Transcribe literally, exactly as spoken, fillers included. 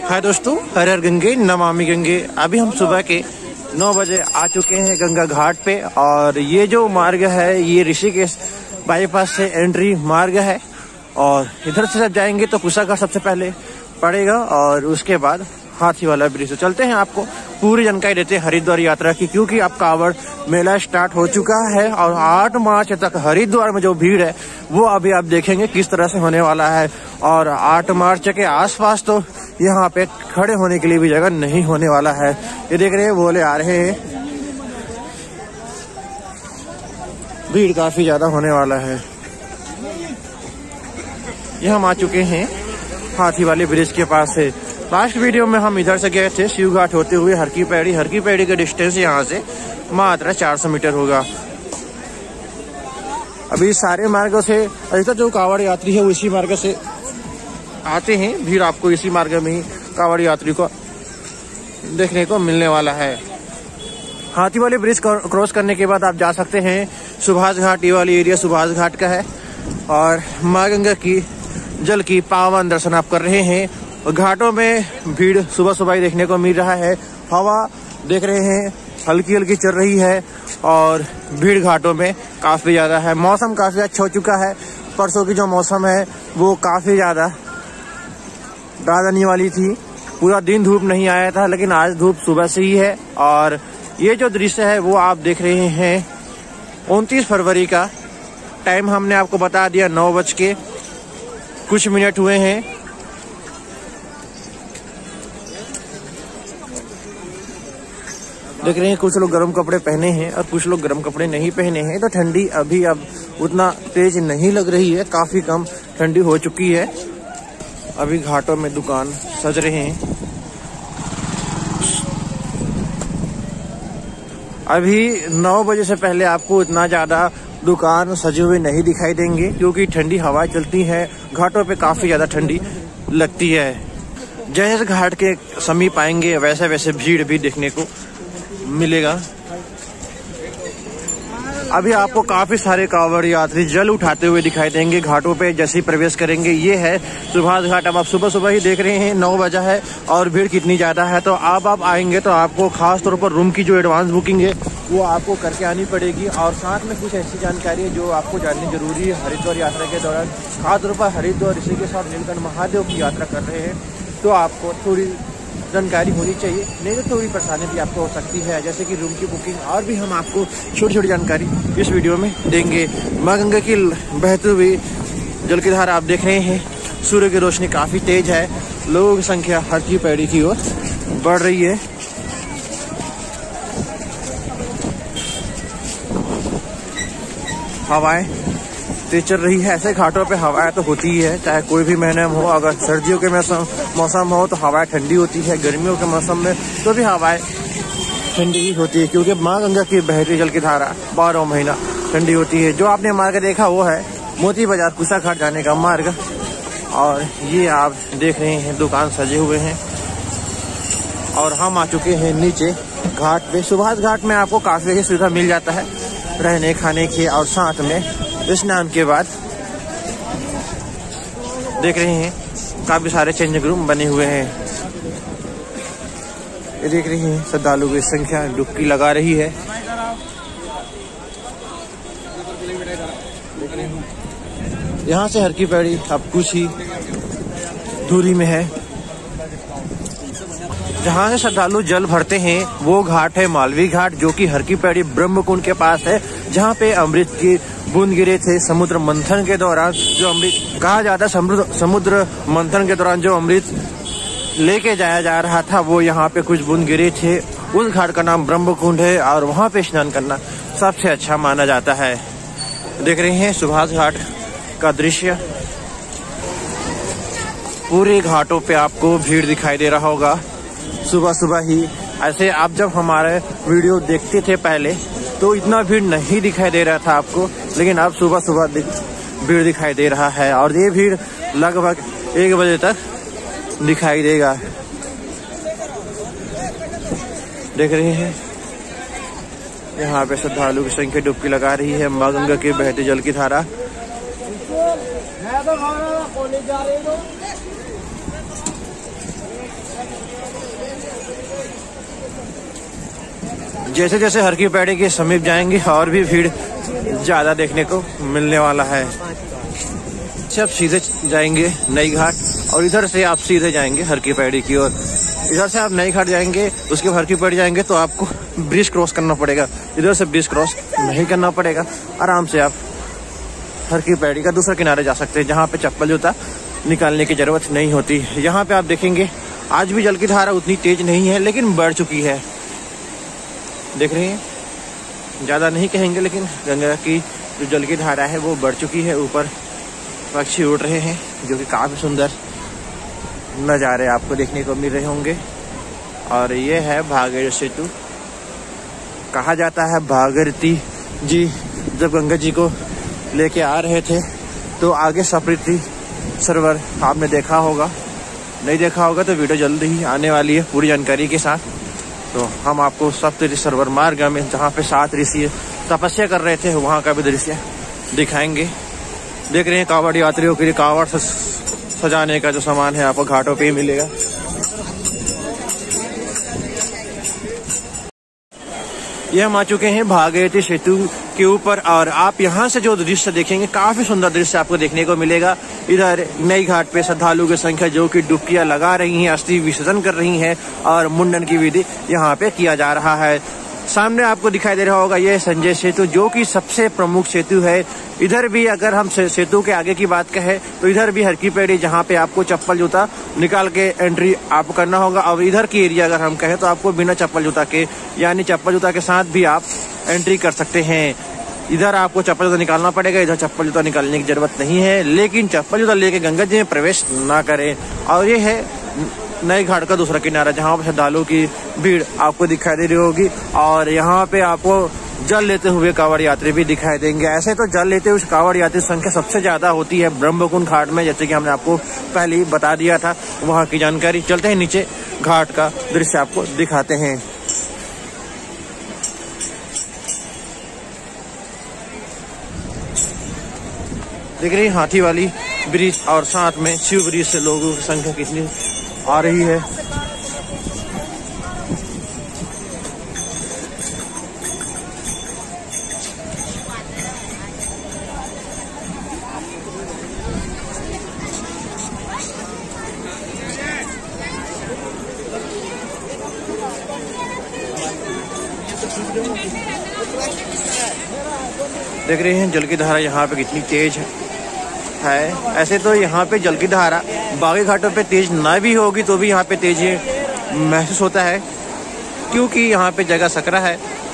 हाय दोस्तों, हर हर गंगे नमामि गंगे। अभी हम सुबह के नौ बजे आ चुके हैं गंगा घाट पे और ये जो मार्ग है ये ऋषिकेश बाईपास से एंट्री मार्ग है और इधर से जब जाएंगे तो कुशा घाट सबसे पहले पड़ेगा और उसके बाद हाथी वाला ब्रिज। तो चलते हैं, आपको पूरी जानकारी देते हैं हरिद्वार यात्रा की, क्योंकि अब कांवड़ मेला स्टार्ट हो चुका है और आठ मार्च तक हरिद्वार में जो भीड़ है वो अभी आप देखेंगे किस तरह से होने वाला है। और आठ मार्च के आसपास तो यहाँ पे खड़े होने के लिए भी जगह नहीं होने वाला है। ये देख रहे हैं बोले आ रहे हैं, भीड़ काफी ज्यादा होने वाला है। ये हम आ चुके हैं हाथी वाले ब्रिज के पास से। लास्ट वीडियो में हम इधर से गए थे शिव घाट होते हुए हरकी पैड़ी। हरकी पैड़ी का डिस्टेंस यहाँ से मात्र चार सौ मीटर होगा। अभी सारे मार्गों से अधिकतर जो कांवड़ यात्री है वो इसी मार्ग से आते हैं। भीड़ आपको इसी मार्ग में ही कांवड़ यात्री को देखने को मिलने वाला है। हाथी वाले ब्रिज क्रॉस करने के बाद आप जा सकते हैं सुभाष घाट। ये वाली एरिया सुभाष घाट का है और माँ गंगा की जल की पावन दर्शन आप कर रहे हैं। घाटों में भीड़ सुबह सुबह ही देखने को मिल रहा है। हवा देख रहे हैं हल्की हल्की चल रही है और भीड़ घाटों में काफी ज्यादा है। मौसम काफी अच्छा हो चुका है। परसों की जो मौसम है वो काफी ज्यादा राजधानी वाली थी, पूरा दिन धूप नहीं आया था, लेकिन आज धूप सुबह से ही है। और ये जो दृश्य है वो आप देख रहे हैं उनतीस फरवरी का। टाइम हमने आपको बता दिया, नौ बज के कुछ मिनट हुए हैं। देख रहे हैं कुछ लोग गर्म कपड़े पहने हैं और कुछ लोग गर्म कपड़े नहीं पहने हैं। तो ठंडी अभी अब उतना तेज नहीं लग रही है, काफी कम ठंडी हो चुकी है। अभी घाटों में दुकान सज रहे हैं। अभी नौ बजे से पहले आपको इतना ज्यादा दुकान सजे हुए नहीं दिखाई देंगे, क्योंकि ठंडी हवाएं चलती हैं। घाटों पे काफी ज्यादा ठंडी लगती है। जैसे घाट के समीप आएंगे वैसे वैसे भीड़ भी देखने को मिलेगा। अभी आपको काफी सारे कांवड़ यात्री जल उठाते हुए दिखाई देंगे घाटों पे जैसे ही प्रवेश करेंगे। ये है सुभाष घाट। अब आप सुबह सुबह ही देख रहे हैं, नौ बजा है और भीड़ कितनी ज्यादा है। तो अब आप आएंगे तो आपको खास तौर पर रूम की जो एडवांस बुकिंग है वो आपको करके आनी पड़ेगी। और साथ में कुछ ऐसी जानकारी है जो आपको जाननी जरूरी है हरिद्वार यात्रा के दौरान। खासतौर पर हरिद्वार ऋषिकेश और नीलकंठ महादेव की यात्रा कर रहे हैं तो आपको थोड़ी जानकारी होनी चाहिए, नहीं तो थोड़ी परेशानी भी आपको हो सकती है, जैसे कि रूम की बुकिंग। और भी हम आपको छोटी छोटी जानकारी इस वीडियो में देंगे। माँ गंगा की बहती हुई जल की धारा आप देख रहे हैं। सूर्य की रोशनी काफी तेज है। लोगों की संख्या हरकी पैड़ी की ओर बढ़ रही है। हवाएं तेज चल रही है। ऐसे घाटों पे हवाएं तो होती ही है, चाहे कोई भी महीने में हो। अगर सर्दियों के मौसम मौसम हो तो हवाएं ठंडी होती है, गर्मियों के मौसम में तो भी हवाएं ठंडी ही होती है, क्योंकि माँ गंगा की बहती जल की धारा बारह महीना ठंडी होती है। जो आपने मार्ग देखा वो है मोती बाजार कुशा घाट जाने का मार्ग। और ये आप देख रहे हैं दुकान सजे हुए हैं और हम आ चुके हैं नीचे घाट पे। सुभाष घाट में आपको काफी अच्छी सुविधा मिल जाता है रहने खाने की, और साथ में स्नान के बाद देख रहे हैं काफी सारे चेंजिंग रूम बने हुए हैं। ये देख रहे हैं श्रद्धालु की संख्या डुबकी लगा रही है। यहाँ से हरकी पैड़ी अब कुछ ही दूरी में है। जहाँ से श्रद्धालु जल भरते हैं वो घाट है मालवी घाट, जो कि हरकी पैड़ी ब्रह्म कुंड के पास है, जहाँ पे अमृत की बूंद गिरे थे समुद्र मंथन के दौरान। जो अमृत कहा जाता समुद्र समुद्र मंथन के दौरान जो अमृत लेके जाया जा रहा था वो यहाँ पे कुछ बूंद गिरे थे। उस घाट का नाम ब्रह्म कुंड है और वहाँ पे स्नान करना सबसे अच्छा माना जाता है। देख रहे हैं सुभाष घाट का दृश्य। पूरे घाटों पे आपको भीड़ दिखाई दे रहा होगा सुबह सुबह ही। ऐसे आप जब हमारे वीडियो देखते थे पहले तो इतना भीड़ नहीं दिखाई दे रहा था आपको, लेकिन अब सुबह सुबह भीड़ दिखाई दे रहा है और ये भीड़ लगभग एक बजे तक दिखाई देगा। देख रहे हैं यहाँ पे श्रद्धालु की संख्या डुबकी लगा रही है माँ गंगा के बहते जल की धारा। जैसे जैसे हर की पैड़ी के समीप जाएंगे और भी भीड़ ज़्यादा देखने को मिलने वाला है। से आप सीधे जाएंगे नई घाट और इधर से आप सीधे जाएंगे हर की पैड़ी की ओर। इधर से आप नई घाट जाएंगे, उसके बाद हर की पैड़ी जाएंगे तो आपको ब्रिज क्रॉस करना पड़ेगा। इधर से ब्रिज क्रॉस नहीं करना पड़ेगा, आराम से आप हर की पैड़ी का दूसरा किनारे जा सकते हैं, जहाँ पे चप्पल जूता निकालने की जरूरत नहीं होती। यहाँ पे आप देखेंगे आज भी जल की धारा उतनी तेज नहीं है, लेकिन बढ़ चुकी है। देख रहे हैं, ज़्यादा नहीं कहेंगे, लेकिन गंगा की जो जल की धारा है वो बढ़ चुकी है। ऊपर पक्षी उड़ रहे हैं, जो कि काफ़ी सुंदर नज़ारे आपको देखने को मिल रहे होंगे। और ये है भागीरथी सेतु। कहा जाता है भागीरथी जी जब गंगा जी को लेके आ रहे थे तो आगे सप्तऋषि सरोवर आपने देखा होगा, नहीं देखा होगा तो वीडियो जल्दी ही आने वाली है पूरी जानकारी के साथ। तो हम आपको सप्तऋषि सरोवर मार्ग में जहाँ पे सात ऋषि तपस्या कर रहे थे वहाँ का भी दृश्य दिखाएंगे। देख रहे हैं कांवड़ यात्रियों के लिए कांवड़ सजाने का जो सामान है आपको घाटों पे ही मिलेगा। ये हम आ चुके हैं भागीरथी सेतु के ऊपर और आप यहाँ से जो दृश्य देखेंगे काफी सुंदर दृश्य आपको देखने को मिलेगा। इधर नई घाट पे श्रद्धालु की संख्या जो कि डुबकियां लगा रही हैं, अस्थि विसर्जन कर रही हैं और मुंडन की विधि यहाँ पे किया जा रहा है। सामने आपको दिखाई दे रहा होगा ये संजय सेतु, जो कि सबसे प्रमुख सेतु है। इधर भी अगर हम सेतु के आगे की बात कहें तो इधर भी हर की पैड़ी जहाँ पे आपको चप्पल जूता निकाल के एंट्री आप करना होगा। और इधर की एरिया अगर हम कहें तो आपको बिना चप्पल जूता के, यानी चप्पल जूता के साथ भी आप एंट्री कर सकते हैं। इधर आपको चप्पल जूता निकालना पड़ेगा, इधर चप्पल जूता निकालने की जरूरत नहीं है, लेकिन चप्पल जूता लेके गंगा जी में प्रवेश ना करें। और ये है नई घाट का दूसरा किनारा, जहाँ पर श्रद्धालुओं की भीड़ आपको दिखाई दे रही होगी। और यहाँ पे आपको जल लेते हुए कांवड़ यात्री भी दिखाई देंगे। ऐसे तो जल लेते हुए कांवड़ यात्री संख्या सबसे ज्यादा होती है ब्रह्मकुंड घाट में, जैसे कि हमने आपको पहले ही बता दिया था वहाँ की जानकारी। चलते हैं नीचे, घाट का दृश्य आपको दिखाते हैं। देख रही हाथी वाली ब्रिज और साथ में शिव ब्रिज से लोगों की संख्या कितनी आ रही है। देख रहे हैं जल की धारा यहाँ पे कितनी तेज है। है ऐसे तो यहाँ पे जल की धारा बाकी घाटों पे तेज ना भी होगी तो भी यहाँ पे तेज महसूस होता है, क्योंकि यहाँ पे जगह सकरा है